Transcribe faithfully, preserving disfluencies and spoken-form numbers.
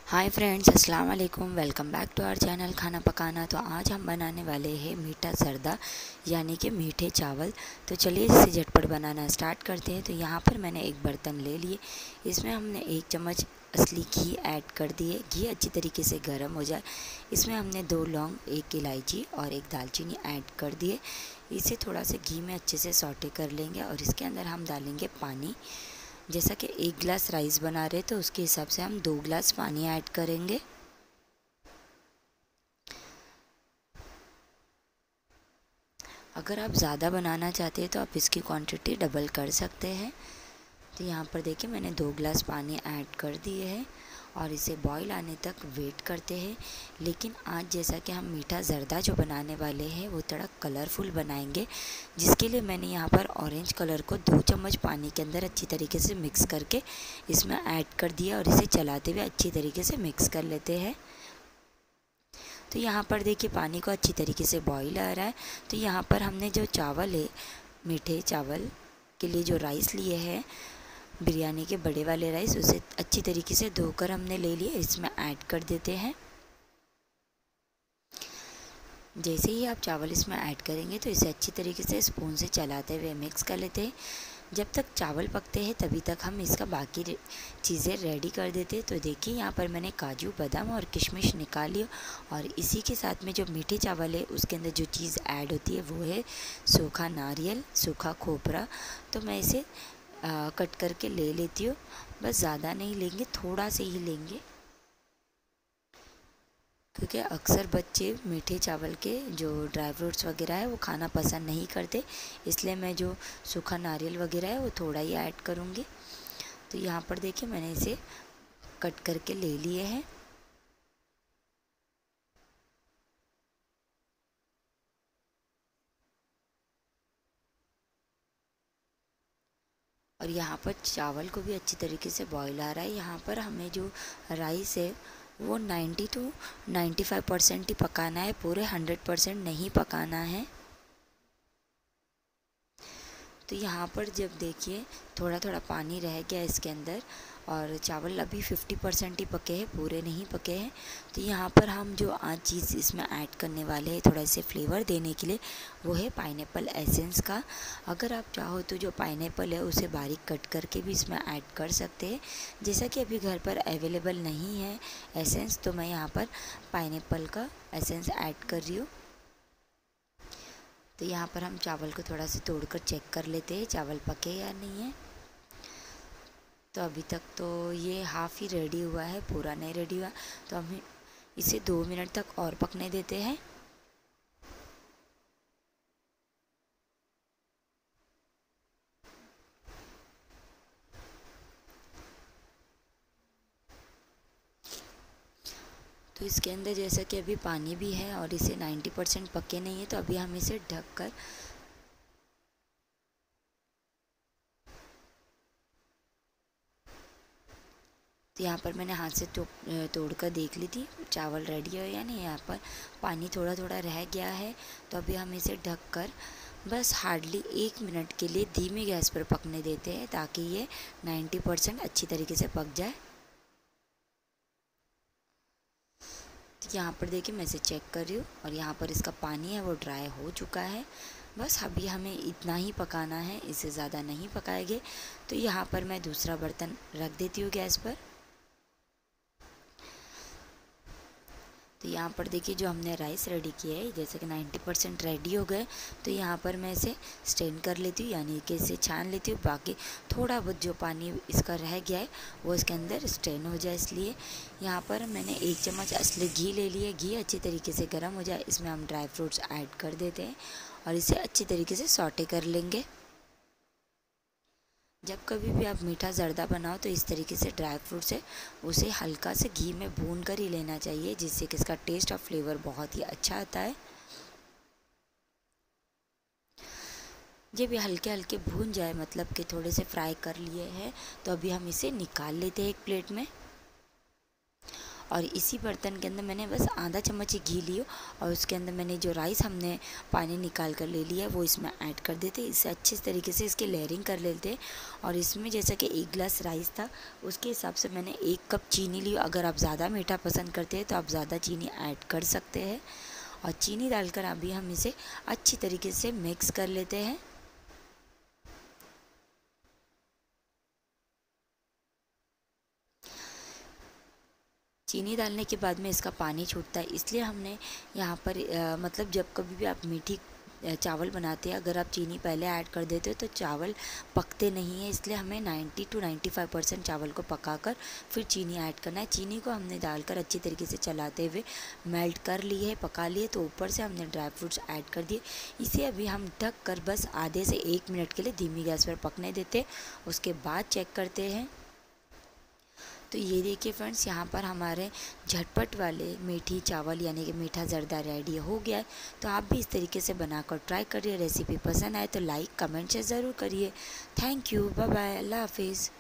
हाय friends, अस्सलाम वालेकुम। Welcome back to our channel खाना पकाना। तो आज हम बनाने वाले हैं मीठा जर्दा यानी कि मीठे चावल। तो चलिए इसे झटपट बनाना स्टार्ट करते हैं। तो यहाँ पर मैंने एक बर्तन ले लिए, इसमें हमने एक चम्मच असली घी ऐड कर दिए। घी अच्छी तरीके से गर्म हो जाए, इसमें हमने दो लौंग, एक इलायची और एक दालचीनी ऐड कर दिए। इसे थोड़ा सा घी में अच्छे से सौटे कर लेंगे और इसके अंदर हम डालेंगे पानी। जैसा कि एक गिलास राइस बना रहे तो उसके हिसाब से हम दो गिलास पानी ऐड करेंगे। अगर आप ज़्यादा बनाना चाहते हैं तो आप इसकी क्वांटिटी डबल कर सकते हैं। तो यहाँ पर देखिए मैंने दो गिलास पानी ऐड कर दिए हैं और इसे बॉईल आने तक वेट करते हैं। लेकिन आज जैसा कि हम मीठा जर्दा जो बनाने वाले हैं वो थोड़ा कलरफुल बनाएंगे, जिसके लिए मैंने यहाँ पर ऑरेंज कलर को दो चम्मच पानी के अंदर अच्छी तरीके से मिक्स करके इसमें ऐड कर दिया और इसे चलाते हुए अच्छी तरीके से मिक्स कर लेते हैं। तो यहाँ पर देखिए पानी को अच्छी तरीके से बॉईल आ रहा है। तो यहाँ पर हमने जो चावल है, मीठे चावल के लिए जो राइस लिए हैं, बिरयानी के बड़े वाले राइस, उसे अच्छी तरीके से धोकर हमने ले लिए, इसमें ऐड कर देते हैं। जैसे ही आप चावल इसमें ऐड करेंगे तो इसे अच्छी तरीके से स्पून से चलाते हुए मिक्स कर लेते हैं। जब तक चावल पकते हैं तभी तक हम इसका बाकी चीज़ें रेडी कर देते हैं। तो देखिए यहाँ पर मैंने काजू, बादाम और किशमिश निकाली और इसी के साथ में जो मीठे चावल है उसके अंदर जो चीज़ ऐड होती है वो है सूखा नारियल, सूखा खोपरा। तो मैं इसे आ, कट करके ले लेती हूँ। बस ज़्यादा नहीं लेंगे, थोड़ा से ही लेंगे, क्योंकि अक्सर बच्चे मीठे चावल के जो ड्राई फ्रूट्स वगैरह है वो खाना पसंद नहीं करते, इसलिए मैं जो सूखा नारियल वगैरह है वो थोड़ा ही ऐड करूँगी। तो यहाँ पर देखिए मैंने इसे कट करके ले लिए हैं। और यहाँ पर चावल को भी अच्छी तरीके से बॉईल आ रहा है। यहाँ पर हमें जो राइस है वो ninety to ninety five percent ही पकाना है, पूरे हंड्रेड परसेंट नहीं पकाना है। तो यहाँ पर जब देखिए थोड़ा थोड़ा पानी रह गया इसके अंदर और चावल अभी फिफ्टी परसेंट ही पके हैं, पूरे नहीं पके हैं। तो यहाँ पर हम जो आज चीज़ इसमें ऐड करने वाले हैं थोड़ा इसे फ्लेवर देने के लिए, वो है पाइनएप्पल एसेंस का। अगर आप चाहो तो जो पाइनएप्पल है उसे बारीक कट करके भी इसमें ऐड कर सकते हैं। जैसा कि अभी घर पर अवेलेबल नहीं है एसेंस, तो मैं यहाँ पर पाइनएप्पल का एसेंस ऐड कर रही हूँ। तो यहाँ पर हम चावल को थोड़ा सा तोड़कर चेक कर लेते हैं चावल पके या नहीं है। तो अभी तक तो ये हाफ़ ही रेडी हुआ है, पूरा नहीं रेडी हुआ। तो हम इसे दो मिनट तक और पकने देते हैं। तो इसके अंदर जैसा कि अभी पानी भी है और इसे नाइन्टी परसेंट पके नहीं है, तो अभी हम इसे ढक कर तो यहाँ पर मैंने हाथ से तो, तोड़ कर देख ली थी चावल रेडी है या नहीं। यहाँ पर पानी थोड़ा थोड़ा रह गया है, तो अभी हम इसे ढक कर बस हार्डली एक मिनट के लिए धीमी गैस पर पकने देते हैं, ताकि ये नाइन्टी परसेंट अच्छी तरीके से पक जाए। तो यहाँ पर देखिए मैं इसे चेक कर रही हूँ और यहाँ पर इसका पानी है वो ड्राई हो चुका है। बस अभी हमें इतना ही पकाना है, इससे ज़्यादा नहीं पकाएंगे। तो यहाँ पर मैं दूसरा बर्तन रख देती हूँ गैस पर। तो यहाँ पर देखिए जो हमने राइस रेडी किया है जैसे कि नाइन्टी परसेंट रेडी हो गए। तो यहाँ पर मैं इसे स्ट्रेन कर लेती हूँ, यानी कि इसे छान लेती हूँ। बाकी थोड़ा बहुत जो पानी इसका रह गया है वो इसके अंदर स्ट्रेन हो जाए, इसलिए यहाँ पर मैंने एक चम्मच असली घी ले लिया। घी अच्छी तरीके से गर्म हो जाए, इसमें हम ड्राई फ्रूट्स ऐड कर देते हैं और इसे अच्छी तरीके से सौटे कर लेंगे। जब कभी भी आप मीठा ज़र्दा बनाओ तो इस तरीके से ड्राई फ्रूट्स है उसे हल्का से घी में भून कर ही लेना चाहिए, जिससे कि इसका टेस्ट और फ्लेवर बहुत ही अच्छा आता है। जब ये हल्के हल्के भून जाए, मतलब कि थोड़े से फ्राई कर लिए हैं, तो अभी हम इसे निकाल लेते हैं एक प्लेट में। और इसी बर्तन के अंदर मैंने बस आधा चम्मच ही घी लियो और उसके अंदर मैंने जो राइस हमने पानी निकाल कर ले लिया है वो इसमें ऐड कर देते। इससे अच्छे तरीके से इसकी लेयरिंग कर लेते। और इसमें जैसा कि एक गिलास राइस था उसके हिसाब से मैंने एक कप चीनी ली। अगर आप ज़्यादा मीठा पसंद करते हैं तो आप ज़्यादा चीनी ऐड कर सकते हैं। और चीनी डालकर अभी हम इसे अच्छी तरीके से मिक्स कर लेते हैं। चीनी डालने के बाद में इसका पानी छूटता है, इसलिए हमने यहाँ पर आ, मतलब जब कभी भी आप मीठी चावल बनाते हैं अगर आप चीनी पहले ऐड कर देते हो तो चावल पकते नहीं है। इसलिए हमें नब्बे टू पचानवे परसेंट चावल को पकाकर फिर चीनी ऐड करना है। चीनी को हमने डालकर अच्छी तरीके से चलाते हुए मेल्ट कर ली है, पका लिए। तो ऊपर से हमने ड्राई फ्रूट्स ऐड कर दिए। इसे अभी हम ढक कर बस आधे से एक मिनट के लिए धीमी गैस पर पकने देते। उसके बाद चेक करते हैं। तो ये देखिए फ्रेंड्स, यहाँ पर हमारे झटपट वाले मीठी चावल यानी कि मीठा जर्दा रेडी हो गया है। तो आप भी इस तरीके से बनाकर ट्राई करिए। रेसिपी पसंद आए तो लाइक कमेंट शेयर ज़रूर करिए। थैंक यू, बाय बाय, अल्लाह हाफिज़।